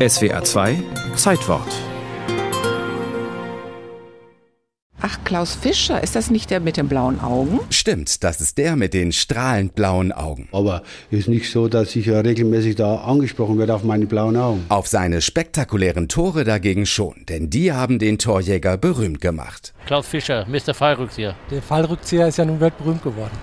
SWR 2 Zeitwort. Ach, Klaus Fischer, ist das nicht der mit den blauen Augen? Stimmt, das ist der mit den strahlend blauen Augen. Aber es ist nicht so, dass ich regelmäßig da angesprochen werde auf meine blauen Augen. Auf seine spektakulären Tore dagegen schon, denn die haben den Torjäger berühmt gemacht. Klaus Fischer, Mr. Fallrückzieher. Der Fallrückzieher ist ja nun weltberühmt geworden.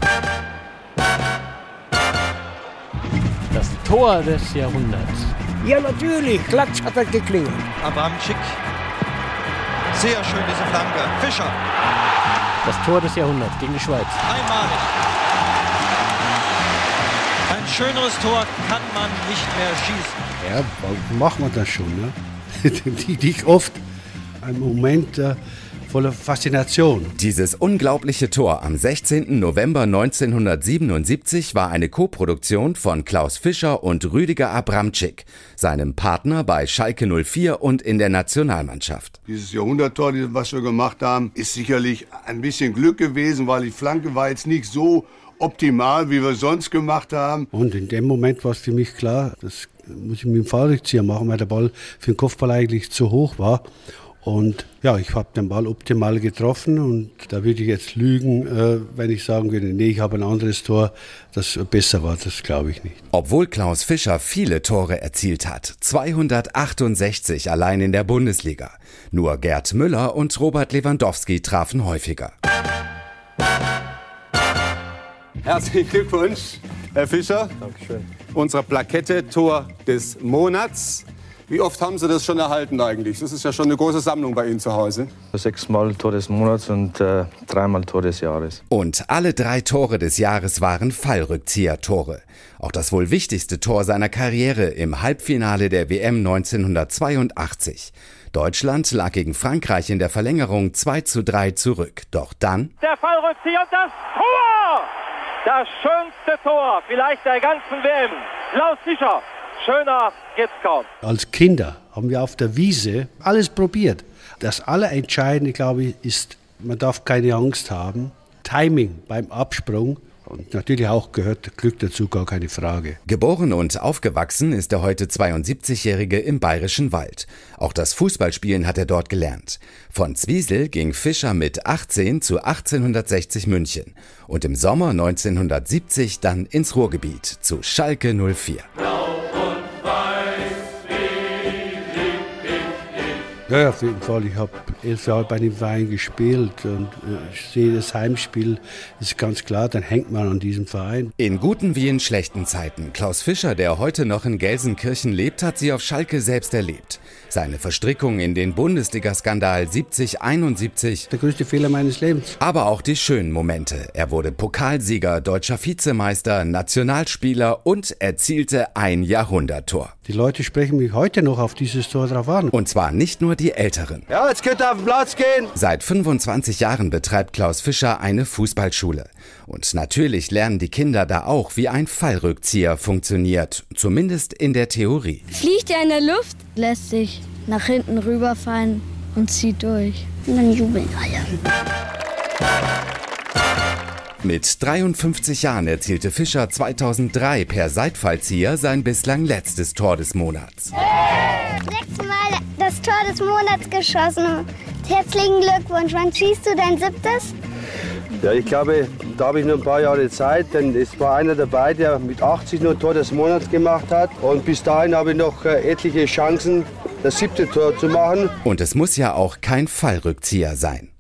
Das Tor des Jahrhunderts. Ja, natürlich. Klatsch hat er geklingelt. Abramczyk. Sehr schön diese Flanke. Fischer. Das Tor des Jahrhunderts gegen die Schweiz. Einmalig. Ein schöneres Tor kann man nicht mehr schießen. Ja, warum macht man das schon? Ne? Die oft ein Moment voller Faszination. Dieses unglaubliche Tor am 16. November 1977 war eine Koproduktion von Klaus Fischer und Rüdiger Abramczyk, seinem Partner bei Schalke 04 und in der Nationalmannschaft. Dieses Jahrhunderttor, was wir gemacht haben, ist sicherlich ein bisschen Glück gewesen, weil die Flanke war jetzt nicht so optimal, wie wir sonst gemacht haben. Und in dem Moment war es für mich klar, das muss ich mit dem Fallrückzieher machen, weil der Ball für den Kopfball eigentlich zu hoch war. Und ja, ich habe den Ball optimal getroffen und da würde ich jetzt lügen, wenn ich sagen würde, nee, ich habe ein anderes Tor, das besser war, das glaube ich nicht. Obwohl Klaus Fischer viele Tore erzielt hat, 268 allein in der Bundesliga. Nur Gerd Müller und Robert Lewandowski trafen häufiger. Herzlichen Glückwunsch, Herr Fischer. Dankeschön. Unsere Plakette Tor des Monats. Wie oft haben Sie das schon erhalten eigentlich? Das ist ja schon eine große Sammlung bei Ihnen zu Hause. 6-mal Tor des Monats und 3-mal Tor des Jahres. Und alle 3 Tore des Jahres waren Fallrückzieher-Tore. Auch das wohl wichtigste Tor seiner Karriere im Halbfinale der WM 1982. Deutschland lag gegen Frankreich in der Verlängerung 2:3 zurück. Doch dann... Der Fallrückzieher und das Tor! Das schönste Tor vielleicht der ganzen WM. Klaus Fischer. Schöner geht's kaum. Als Kinder haben wir auf der Wiese alles probiert. Das Allerentscheidende, glaube ich, ist, man darf keine Angst haben. Timing beim Absprung. Und natürlich auch gehört Glück dazu, gar keine Frage. Geboren und aufgewachsen ist der heute 72-Jährige im Bayerischen Wald. Auch das Fußballspielen hat er dort gelernt. Von Zwiesel ging Fischer mit 18 zu 1860 München. Und im Sommer 1970 dann ins Ruhrgebiet zu Schalke 04. Ja, auf jeden Fall. Ich habe 11 Jahre bei dem Verein gespielt und ich sehe das Heimspiel, ist ganz klar, dann hängt man an diesem Verein. In guten wie in schlechten Zeiten. Klaus Fischer, der heute noch in Gelsenkirchen lebt, hat sie auf Schalke selbst erlebt. Seine Verstrickung in den Bundesliga-Skandal 70-71. Der größte Fehler meines Lebens. Aber auch die schönen Momente. Er wurde Pokalsieger, deutscher Vizemeister, Nationalspieler und erzielte ein Jahrhunderttor. Die Leute sprechen mich heute noch auf dieses Tor drauf an. Und zwar nicht nur die Älteren. Ja, jetzt könnt ihr auf den Platz gehen. Seit 25 Jahren betreibt Klaus Fischer eine Fußballschule. Und natürlich lernen die Kinder da auch, wie ein Fallrückzieher funktioniert. Zumindest in der Theorie. Fliegt er in der Luft, lässt sich nach hinten rüberfallen und zieht durch. Und dann jubeln alle. Mit 53 Jahren erzielte Fischer 2003 per Seitfallzieher sein bislang letztes Tor des Monats. 6-mal das Tor des Monats geschossen. Herzlichen Glückwunsch. Wann schießt du dein 7.? Ja, ich glaube, da habe ich noch ein paar Jahre Zeit, denn es war einer dabei, der mit 80 nur Tor des Monats gemacht hat. Und bis dahin habe ich noch etliche Chancen, das 7. Tor zu machen. Und es muss ja auch kein Fallrückzieher sein.